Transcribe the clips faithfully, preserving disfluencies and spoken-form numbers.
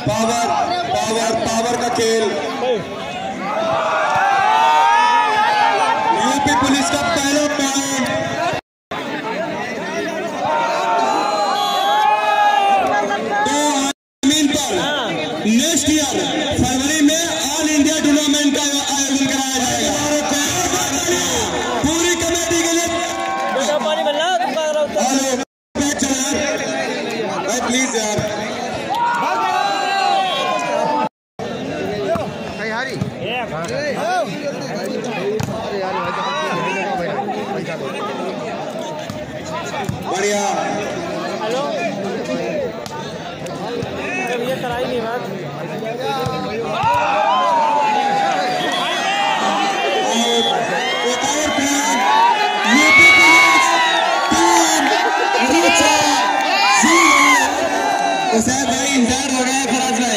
Power power power का खेल। UP police का पहला पॉइंट। तो जमीन पर नेक्स्ट ईयर फरवरी में ऑल इंडिया टूर्नामेंट का आयोजन कराया जाएगा। पूरी कमेटी के लिए प्लीज यार बढ़िया। हेलो ये कराई नहीं बात। उजैब भाई इंजर्ड हो गए, फराज भाई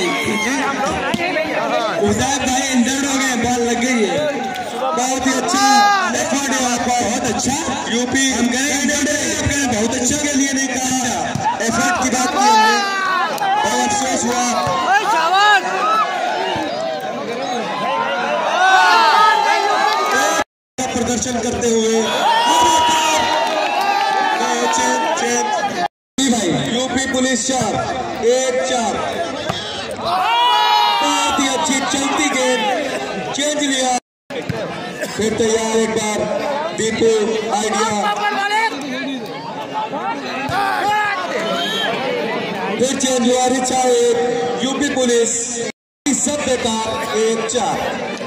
उजैब भाई इंजर्ड हो गए, बॉल लग गई है। बहुत ही अच्छा एफर्ट है आपका, बहुत अच्छा। यूपी हम गए बहुत अच्छा के लिए नहीं कहा, एफर्ट की बात की हमने, बहुत अफसोस हुआ। प्रदर्शन करते हुए भाई यूपी पुलिस चार एक चार। बहुत ही अच्छी चलती गेंद, चेंज लिया, फिर तैयार एक बार दीपू आइडिया, फिर चेंज हुआ रिचा एक, यूपी पुलिस सब बेकार एक चार।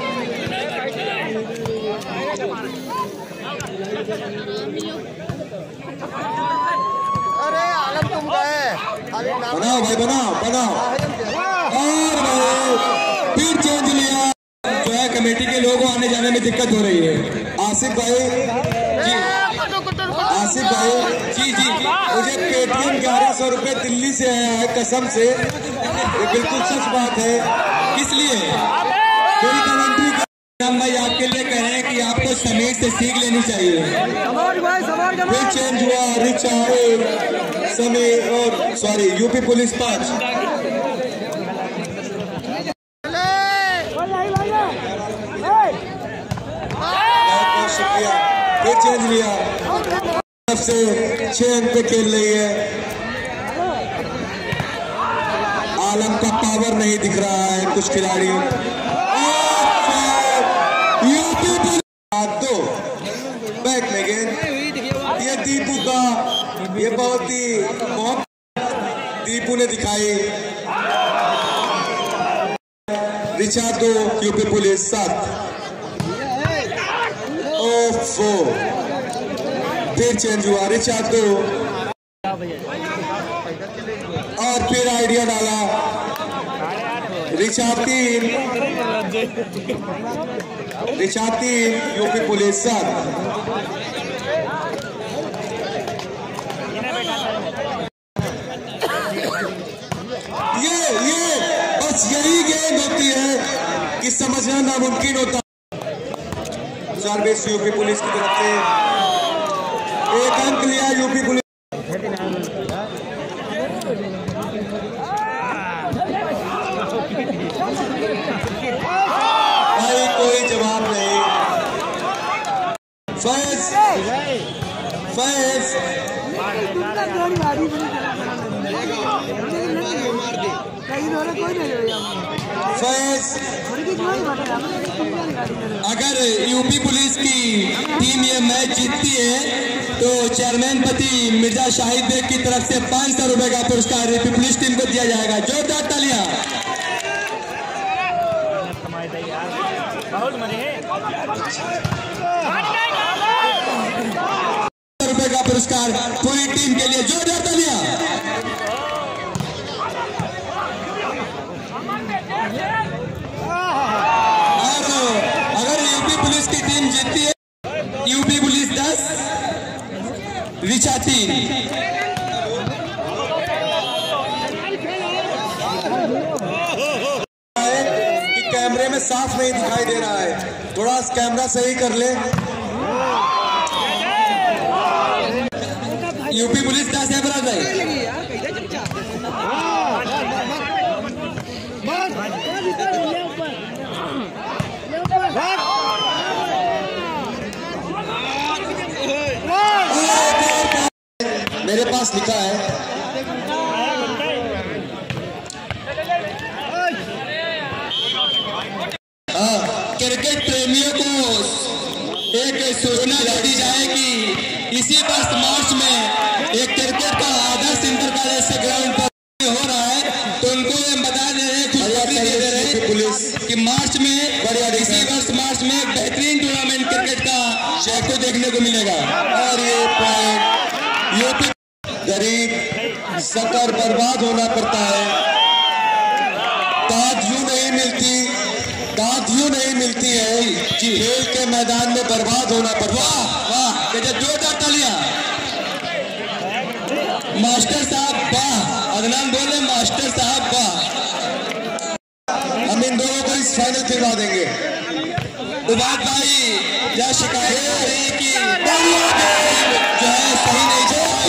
अरे आलम तुम गए, बनाओ भाई बनाओ बनाओ। और भाई फिर चेंज लिया, जो है कमेटी के लोगों आने जाने में दिक्कत हो रही है। आसिफ भाई जी, आसिफ भाई जी जी मुझे पेटीएम ग्यारह सौ रुपए दिल्ली से आया है, कसम से ये बिल्कुल सच बात है। इसलिए मेरी कमेंट्री हम भाई आपके लिए कह रहे हैं कि आपको समीर से सीख लेनी चाहिए। फिर चेंज हुआ रिचा एक, समीर और सॉरी यूपी पुलिस पांच। बहुत शुक्रिया। फिर चेंज लिया, से छह अंक पे खेल रही है। आलम का पावर नहीं दिख रहा है कुछ खिलाड़ियों। यूपी दो बैक में गेंद, ये दीपू का, ये बहुत ही मोहब्बत दीपू ने दिखाई। रिचा दो, यूपी पुलिस सात। ओफो, फिर चेंज हुआ, रिचा दो और फिर आइडिया डाला, रिचा तीन, रिचा तीन, यूपी पुलिस सात। ये ये बस यही गेंद होती है कि समझना नामुमकिन होता। सर्विस यूपी पुलिस की तरफ से एक अंक लिया यूपी पुलिस। भाई कोई जवाब नहीं। फैज फैज फैज अगर यूपी पुलिस की टीम ये मैच जीतती है तो चेयरमैन पति मिर्जा शाहिद बेग की तरफ से पांच सौ रुपए का पुरस्कार यूपी पुलिस टीम को दिया जाएगा। जोरदार तालियां। रुपए का पुरस्कार पूरी टीम के लिए, जोरदार तालियां। पुलिस की टीम जीतती है, यूपी पुलिस दस, रिचा तीन। कि कैमरे में साफ नहीं दिखाई दे रहा है, थोड़ा कैमरा सही कर ले। यूपी पुलिस दस है बराबर। पास लिखा है। क्रिकेट प्रेमियों को एक सूचना दे दी जाए कि इसी वर्ष मार्च में एक क्रिकेट का आदर्श इंटर कॉलेज से ग्राउंड पर हो रहा है, तो उनको ये बता दे रहे खुशखबरी दे दे रहे पुलिस कि मार्च में बढ़िया इसी वर्ष मार्च में एक बेहतरीन टूर्नामेंट क्रिकेट का आपको देखने को मिलेगा। और ये पॉइंट यूपी गरीब शक्कर बर्बाद होना पड़ता है, दाद यूं नहीं मिलती, दाद यूं नहीं मिलती है, खेल के मैदान में बर्बाद होना पड़ता है। वाह वाह, जोरदार तालियां मास्टर साहब, वाह। अदनान बोले मास्टर साहब वाह। हम इन दोनों को इस फाइनल खिलवा देंगे। उबाद भाई या शिकायत आ रही है कि जो है सही नहीं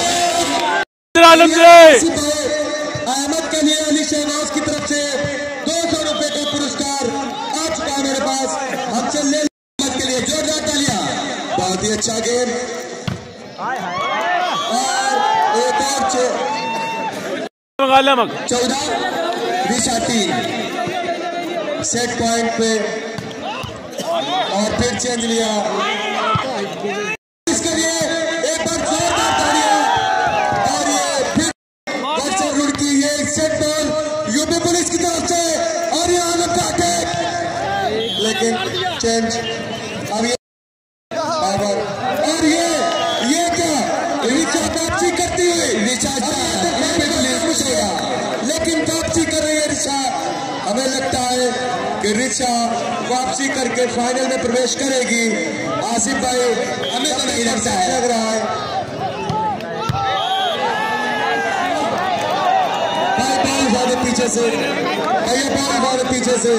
अहमद के लिए अली शहनाज की तरफ से दो सौ रुपए का पुरस्कार आ चुका है मेरे पास। हमसे ले के लिए जोरदार तालियां। बहुत ही अच्छा गेम और एक और चौदह दिशा टीम सेट पॉइंट पे और फिर चेंज लिया। इसके लिए एक बार जोरदार तालियां। और ये फिर वर्षा रुड़की, ये सेट बॉल यूपी पुलिस की तरफ से और ये आलम का अटैक, लेकिन चेंज अब ये और ये ये क्या रिचा वापसी करती हुई रिचा लेकिन वापसी कर रही है रिचा। हमें लगता है कि रिचा वापसी करके फाइनल में प्रवेश करेगी। आसिफ भाई हमें तो नहीं लगता है, लग रहा है भाई बॉल ज्यादा पीछे से, भैया बॉल ज्यादा पीछे से।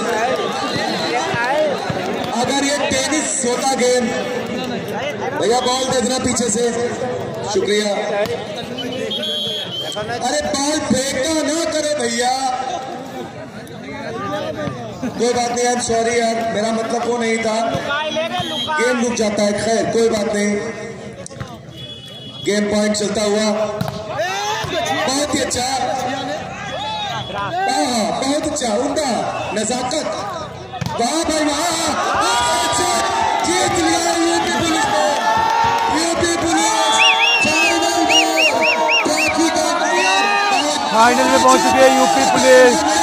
अगर ये टेनिस होता गेम, भैया बॉल दे देना पीछे से, शुक्रिया। अरे बॉल फेंकना ना करे भैया, कोई बात नहीं, आई एम सॉरी यार, मेरा मतलब वो नहीं था, गेम रुक जाता है। खैर कोई बात नहीं, गेम पॉइंट चलता हुआ बहुत ही अच्छा, बहुत अच्छा, उम्दा नजाकत, वाह भाई वाह, जीत लिया यूपी पुलिस ने। यूपी पुलिस फाइनल में फाइनल में पहुंच चुकी है यूपी पुलिस।